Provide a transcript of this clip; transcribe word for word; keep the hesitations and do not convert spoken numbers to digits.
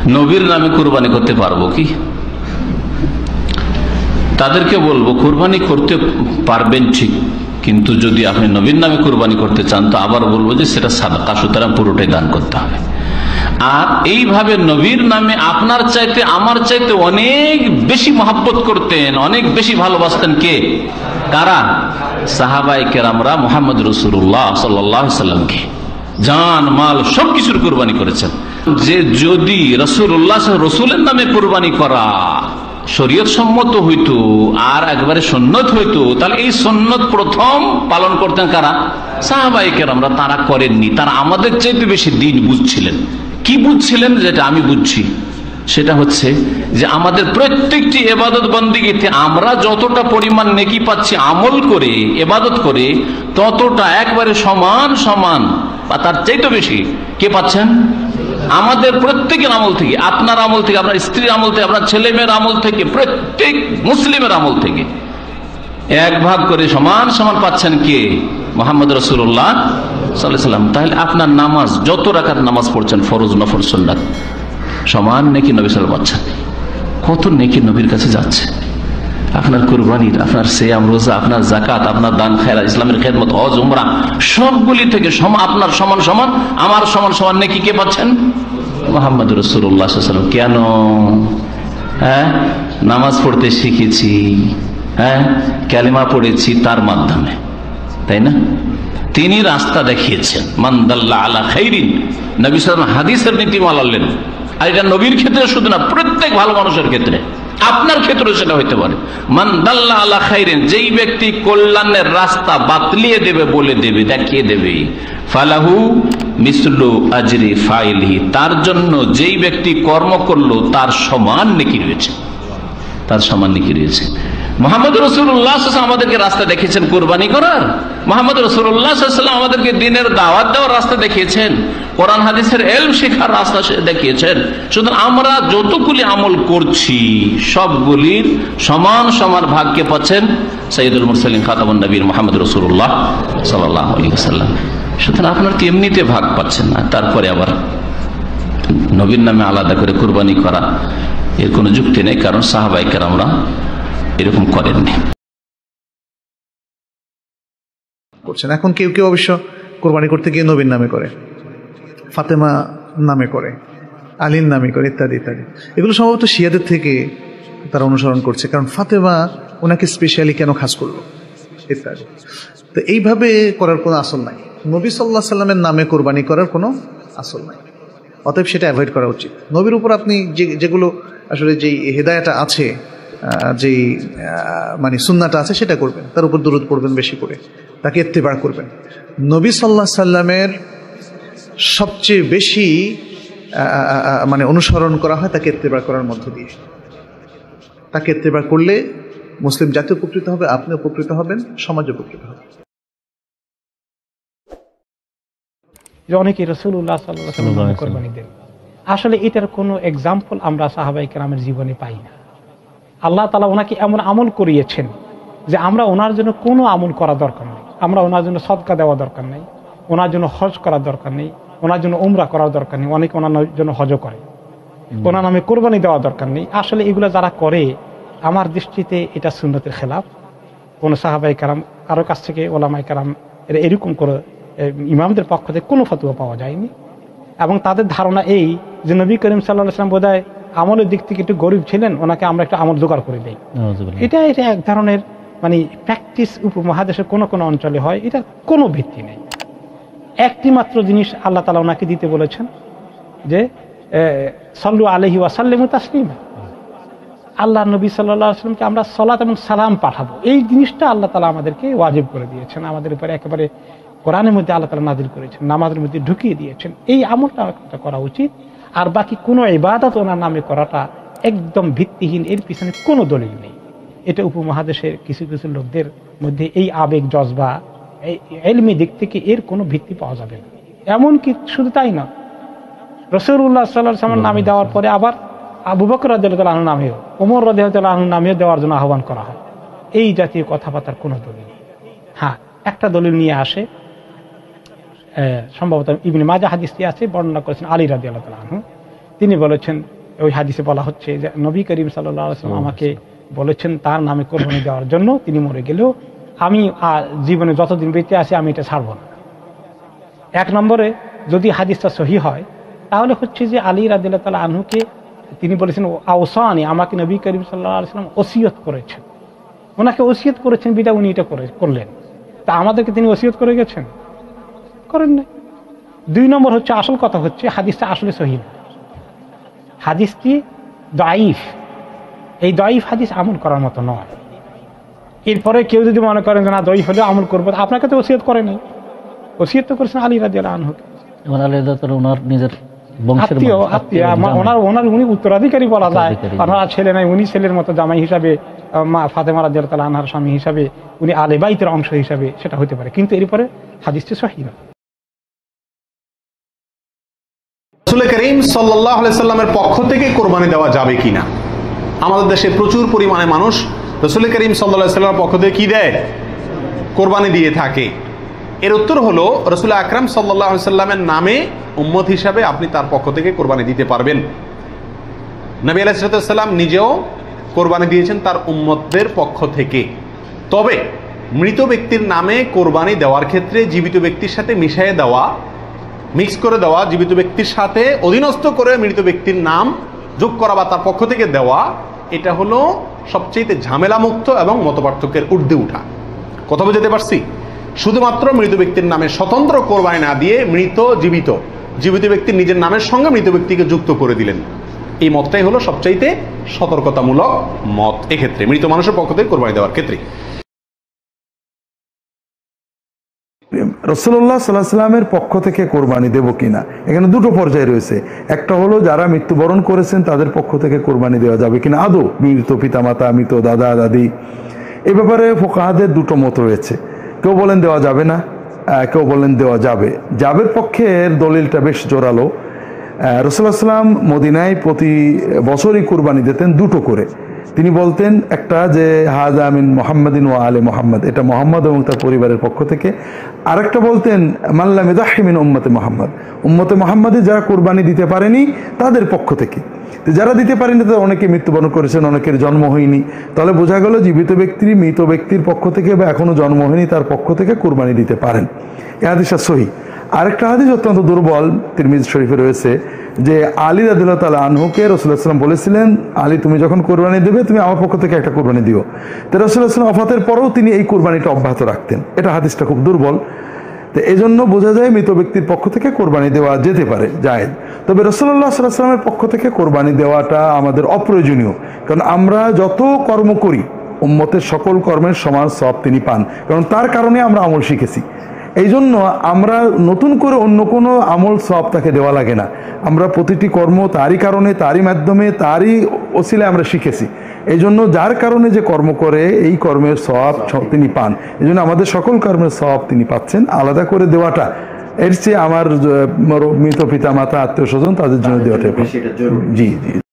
নবীর নামে কুরবানি করতে পারবো কি? তাদেরকে বলবো কুরবানি করতে পারবেন ঠিক, কিন্তু যদি আপনি নবীর নামে কুরবানি করতে চান তো আবার বলবো যে সেটা সাদকা, সুতরাং পুরোটাই দান করতে হবে। আর এইভাবে নবীর নামে আপনার চাইতে আমার চাইতে অনেক বেশি মহব্বত করতেন, অনেক বেশি ভালোবাসতেন কে? কারা? সাহাবায়ে কেরামরা মুহাম্মদ রাসূলুল্লাহ সাল্লাল্লাহু আলাইহি সাল্লামকে জান মাল সবকিছুর কুরবানি করেছেন। যে যদি রাসূলুল্লাহ রাসূলের নামে কুরবানি করা শরীয়ত সম্মত হইতো আর একবারে সুন্নত হইতো, তাহলে এই সুন্নত প্রথম পালন করতেন কারা? সাহাবায়ে কেরামরা। তারা করেননি, তারা আমাদের চাইতে বেশি দিন বুঝছিলেন। কি বুঝছিলেন? যেটা আমি বুঝছি সেটা হচ্ছে যে আমাদের প্রত্যেকটি ইবাদত বন্দেগীতে আমরা যতটা পরিমাণ নেকি পাচ্ছি আমল করে, ইবাদত করে, ততটা একবারে সমান সমান বা তার চাইতে বেশি কে পাচ্ছেন? আমাদের প্রত্যেকের আমল থেকে, আপনার আমল থেকে, আপনার স্ত্রীর আমল থেকে, আপনার ছেলে মেয়ের আমল থেকে, প্রত্যেক মুসলিমের আমল থেকে এক ভাগ করে সমান সমান পাচ্ছেন কে? মুহাম্মদ রাসূলুল্লাহ সাল্লাল্লাহু আলাইহি সাল্লাম। তাহলে আপনার নামাজ, যত রাকাত নামাজ পড়ছেন ফরজ নফল সুন্নাত, সমান নেকি নবী সাল্লাল্লাহু আলাইহি ওয়াসাল্লাম পাচ্ছেন। কত নেকি নবীর কাছে যাচ্ছে। আপনার কুরবানির, আপনার সিয়াম রোজা, আপনার জাকাত, আপনার দান খায়রাত, ইসলামের খেদমত, হজ উমরা, সবগুলি থেকে আপনার সমান সমান, আমার সমান সমান নেকি কে পাচ্ছেন? মুহাম্মদ রাসূলুল্লাহ সাল্লাল্লাহু আলাইহি ওয়াসাল্লাম। কেন? হ্যাঁ, নামাজ পড়তে শিখেছি, হ্যাঁ, কালিমা পড়েছি তার মাধ্যমে, তাই না? তিনি রাস্তা দেখিয়েছেন। মান দাল্লা আলা খাইরিন, নবী সাল্লাল্লাহু আলাইহি ওয়াসাল্লাম হাদিসের নীতিমালা আনলেন। আর এটা নবীর ক্ষেত্রে শুধু না, প্রত্যেক ভালো মানুষের ক্ষেত্রে, আপনার ক্ষেত্রে সেটা হইতে পারে। মান দাল্লা আলা খাইরিন, যেই ব্যক্তি কল্যাণের রাস্তা বাতলিয়ে দেবে, বলে দেবে, দেখিয়ে দেবে, ফালাহু মিসলু আজরি ফাইলিহি, তার জন্য যেই ব্যক্তি কর্ম করলো তার সমান নেকি রয়েছে, তার সমান নেকি রয়েছে। মুহাম্মদ রাসূলুল্লাহ সাল্লাল্লাহু আলাইহি ওয়াসাল্লাম আমাদেরকে রাস্তা দেখিয়েছেন কুরবানি করার। মুহাম্মদ রাসূলুল্লাহ সাল্লাল্লাহু আলাইহি ওয়াসাল্লাম আমাদেরকে দ্বীনের দাওয়াত দেওয়ার রাস্তা দেখিয়েছেন, কোরআন হাদিসের ইলম শেখার রাস্তা দেখিয়েছেন। সুতরাং আমরা যতগুলি আমল করছি সবগুলির সমান সমান ভাগকে পাচ্ছেন সাইয়্যিদুল মুরসালিন খাতামুন নবীর মুহাম্মদ রাসূলুল্লাহ সাল্লাল্লাহু আলাইহি ওয়াসাল্লাম। সুতরাং আপনার তো এমনিতে ভাগ পাচ্ছেন না, তারপরে আবার নবীর নামে আলাদা করে কুরবানি করা এর কোনো যুক্তি নেই, কারণ সাহাবায়ে কেরামরা এরকম করেননি। করছেন এখন কেউ কেউ অবশ্য কোরবানি করতে গিয়ে নবীর নামে করে, ফাতেমা নামে করে, আলীর নামে করে, ইত্যাদি ইত্যাদি। এগুলো সম্ভবত শিয়াদের থেকে তারা অনুসরণ করছে, কারণ ফাতেমা ওনাকে স্পেশালি কেন খাস করলো ইত্যাদি। তো এইভাবে করার কোনো আসল নাই। নবী সাল্লাল্লাহু আলাইহি সাল্লামের নামে কোরবানি করার কোনো আসল নাই, অতএব সেটা অ্যাভয়েড করা উচিত। নবীর উপর আপনি যে যেগুলো আসলে যেই হেদায়াটা আছে, যেই মানে সুন্নাটা আছে সেটা করবেন, তার উপর দুরূদ পড়বেন বেশি করে, তাকে ইত্তেবা করবেন। নবী সাল্লাল্লাহু আলাইহি সাল্লামের সবচেয়ে বেশি মানে অনুসরণ করা হয় তাকে ইত্তেবা করার মধ্য দিয়ে। তাকে ইত্তেবা করলে মুসলিম জাতি উপকৃত হবে, আপনি উপকৃত হবেন, সমাজ উপকৃত হবে। অনেকে রাসূলুল্লাহ সাল্লাল্লাহু আলাইহি ওয়াসাল্লাম কুরবানি দেন, আসলে এটার কোনো এক্সাম্পল আমরা সাহাবায়ে কেরামের জীবনে পাই না। আল্লাহ তাআলা ওনাকে এমন আমল করিয়েছেন যে আমরা ওনার জন্য কোনো আমল করা দরকার নেই, আমরা ওনার জন্য সদকা দেওয়া দরকার নেই, ওনার জন্য হজ করার দরকার নেই, ওনার জন্য উমরা করার দরকার নেই, অনেকে ওনার জন্য হজও করে, ওনার নামে কোরবানি দেওয়া দরকার নেই। আসলে এগুলো যারা করে আমার দৃষ্টিতে এটা সুন্নতের খেলাফ। কোনো সাহাবায়ে কেরাম কারো কাছ থেকে ওলামায়ে কেরাম এরা এরকম করে ইমামদের পক্ষ থেকে কোনো ফতোয়া পাওয়া যায়নি। এবং তাদের ধারণা এই যে নবী করিম সাল্লাল্লাহু আলাইহি ওয়াসাল্লাম বোধহয় আমলের দিক থেকে একটু গরিব ছিলেন, ওনাকে আমরা একটু আমল জোগাড় করে দেই। এটা এটা এক ধরনের মানে প্র্যাকটিস উপমহাদেশের কোনো কোনো অঞ্চলে হয়, এটা কোনো ভিত্তি নেই। একটি মাত্র জিনিস আল্লাহ তাআলা ওনাকে দিতে বলেছেন যে সাল্লু আলাইহি ওয়া সাল্লিমু তাসলিমা, আল্লাহ নবী সাল্লাল্লাহু আলাইহি ওয়াসাল্লামকে আমরা সালাত এবং সালাম পাঠাবো, এই জিনিসটা আল্লাহ তাআলা আমাদেরকে ওয়াজিব করে দিয়েছেন, আমাদের উপরে একেবারে কোরআনের মধ্যে আল্লাহ তাআলা নাযিল করেছেন, নামাজের মধ্যে ঢুকিয়ে দিয়েছেন। এই আমলটা করা উচিত। আর বাকি কোনো ইবাদত ওনার নামে করাটা একদম ভিত্তিহীন, এর পিছনে কোনো দলিল নেই। এটা উপমহাদেশের কিছু কিছু লোকদের মধ্যে এই আবেগ জজবা, এই ইলমি দিক থেকে এর কোনো ভিত্তি পাওয়া যাবে না। এমনকি শুধু তাই না, রাসূলুল্লাহ সাল্লাল্লাহু আলাইহি ওয়াসাল্লাম নামে দেওয়ার পরে আবার আবু বকর রাদিয়াল্লাহু তাআলা আনহু নামেও, ওমর রাদিয়াল্লাহু তাআলা আনহু নামেও দেওয়ার জন্য আহ্বান করা হয়। এই জাতীয় কথাবার্তার কোনো দলিল। হ্যাঁ, একটা দলিল নিয়ে আসে, সম্ভবত ইবনে মাজাহ হাদিসটি আছে, বর্ণনা করেছেন আলী রাদিয়াল্লাহু তাআলা আনহু, তিনি বলেছেন, ওই হাদিসে বলা হচ্ছে যে নবী করিম সাল্লাল্লাহু আলাইহি ওয়াসাল্লাম আমাকে বলেছেন তার নামে কোরবানি দেওয়ার জন্য, তিনি মরে গেলেও আমি জীবনে যতদিন বেঁচে আছি আমি এটা ছাড়ব না। এক নম্বরে যদি হাদিসটা সহি হয় তাহলে হচ্ছে যে আলী রাদিয়াল্লাহু তাআলা আনহুকে তিনি বলেছেন আওসানি, আমাকে নবী করিম সাল্লাল্লাহু আলাইহি ওয়াসাল্লাম ওসিয়ত করেছেন, ওনাকে ওসিয়ত করেছেন বিদা উনি এটা করে করলেন। তা আমাদেরকে তিনি ওসিয়ত করে গেছেন? করেন নাই। দুই নম্বর হচ্ছে আসল কথা হচ্ছে হাদিসটা আসলে সহি না, হাদিসটি দাঈফ। এই দাঈফ হাদিস আমল করার মতো নয়। এরপরে কেউ যদি মনে করেন যে না দাঈফ হলেও আমল করবো, আপনাকে তো ওসিয়ত করেনি, ওসিয়ত তো করেছেন আলী রাদিয়াল্লাহু আনহুকে, ওনার নিজের আত্মীয় আত্মীয় ওনার ওনার উনি উত্তরাধিকারী বলা যায়। ওনার ছেলে নাই, উনি ছেলের মতো জামাই হিসাবে, মা ফাতেমা রাদিয়াল্লাহু তাআলা আনহার স্বামী হিসাবে, উনি আলে বাইতের অংশ হিসাবে সেটা হতে পারে, কিন্তু এরপরে হাদিসটি সহিহ না। রাসূল করিম সাল্লাল্লাহু আলাইহি সাল্লামের পক্ষ থেকে কোরবানি দেওয়া যাবে কিনা? আমাদের দেশে প্রচুর পরিমাণে মানুষ রাসূল করিম সাল্লাল্লাহু আলাইহি সাল্লামের পক্ষ থেকে কি দেয়? কোরবানি দিয়ে থাকে। এর উত্তর হলো রাসূল আকরাম সাল্লাল্লাহু আলাইহি সাল্লামের নামে উম্মত হিসাবে আপনি তার পক্ষ থেকে কোরবানি দিতে পারবেন। নবী আলাইহিস সালাম নিজেও কোরবানি দিয়েছেন তার উম্মতদের পক্ষ থেকে। তবে মৃত ব্যক্তির নামে কোরবানি দেওয়ার ক্ষেত্রে জীবিত ব্যক্তির সাথে মিশিয়ে দেওয়া, মিক্স করে দেওয়া, জীবিত ব্যক্তির সাথে অধীনস্থ করে মৃত ব্যক্তির নাম যোগ করা বা তার পক্ষ থেকে দেওয়া, এটা হলো সবচেয়ে ঝামেলামুক্ত এবং মতপার্থক্যের ঊর্ধ্বে উঠা। কথা বুঝতে পারছি? শুধুমাত্র মৃত ব্যক্তির নামে স্বতন্ত্র কোরবানি না দিয়ে মৃত জীবিত জীবিত ব্যক্তির নিজের নামের সঙ্গে মৃত ব্যক্তিকে যুক্ত করে দিলেন, এই মতটাই হলো সবচাইতে সতর্কতামূলক মত এক্ষেত্রে মৃত মানুষের পক্ষ থেকে কোরবানি দেওয়ার ক্ষেত্রে। রাসূলুল্লাহ সাল্লাল্লাহু আলাইহি ওয়াসাল্লামের পক্ষ থেকে কোরবানি দেব কিনা, এখানে দুটো পর্যায়ে রয়েছে। একটা হলো যারা মৃত্যুবরণ করেছেন তাদের পক্ষ থেকে কোরবানি দেওয়া যাবে কিনা আদৌ, মৃত পিতামাতা, মৃত দাদা দাদি, এ ব্যাপারে ফুকাহাদের দুটো মত রয়েছে। কেউ বলেন দেওয়া যাবে না, কেউ বলেন দেওয়া যাবে। যাবের পক্ষের দলিলটা বেশ জোরালো। রাসূলুল্লাহ সাল্লাল্লাহু আলাইহি ওয়াসাল্লাম মদিনায় প্রতি বছরই কোরবানি দিতেন দুটো করে। তিনি বলতেন একটা যে হাযা মিন মুহাম্মাদিন ওয়া আলে মুহাম্মদ, এটা মুহাম্মদ এবং তার পরিবারের পক্ষ থেকে। আরেকটা বলতেন মান লাম ইয়াযহি মিন উম্মতি মুহাম্মদ, উম্মতে মুহাম্মাদে যারা কোরবানি দিতে পারেনি তাদের পক্ষ থেকে। তো যারা দিতে পারেনি তাদের অনেকে মৃত্যুবরণ করেছেন, অনেকের জন্ম হয়নি, তাহলে বোঝা গেল জীবিত ব্যক্তি মৃত ব্যক্তির পক্ষ থেকে বা এখনো জন্ম হয়নি তার পক্ষ থেকে কোরবানি দিতে পারেন। এই হাদিসটা সহিহ। আরেকটা হাদিস অত্যন্ত দুর্বল, তিরমিজি শরীফে রয়েছে, যে আলী রাদিয়াল্লাহু তাআলা আনহুকে রাসূলুল্লাহ সাল্লাল্লাহু আলাইহি ওয়াসাল্লাম বলেছিলেন আলী তুমি যখন কোরবানি দেবে তুমি আমার পক্ষ থেকে একটা কোরবানি দিও। তো রাসূলুল্লাহ সাল্লাল্লাহু আলাইহি ওয়াসাল্লাম ওফাতের পরেও তিনি এই কোরবানিটা অব্যাহত রাখতেন। এটা হাদিসটা খুব দুর্বল। তো এই জন্য বোঝা যায় মৃত ব্যক্তির পক্ষ থেকে কোরবানি দেওয়া যেতে পারে, জায়েজ। তবে রাসূলুল্লাহ সাল্লাল্লাহু আলাইহি ওয়াসাল্লামের পক্ষ থেকে কোরবানি দেওয়াটা আমাদের অপ্রয়োজনীয়, কারণ আমরা যত কর্ম করি উম্মতের সকল কর্মের সমান সওয়াব তিনি পান, কারণ তার কারণে আমরা আমল শিখেছি। এই জন্য আমরা নতুন করে অন্য কোনো আমল সওয়াব তাকে দেওয়া লাগে না। আমরা প্রতিটি কর্ম তারই কারণে, তারই মাধ্যমে, তারই ওসিলায় আমরা শিখেছি। এই জন্য যার কারণে যে কর্ম করে এই কর্মের সওয়াব তিনি পান, এই জন্য আমাদের সকল কর্মের সওয়াব তিনি পাচ্ছেন। আলাদা করে দেওয়াটা এর চেয়ে আমার মৃত পিতা মাতা আত্মীয় স্বজন তাদের জন্য দেওয়াটা জি জি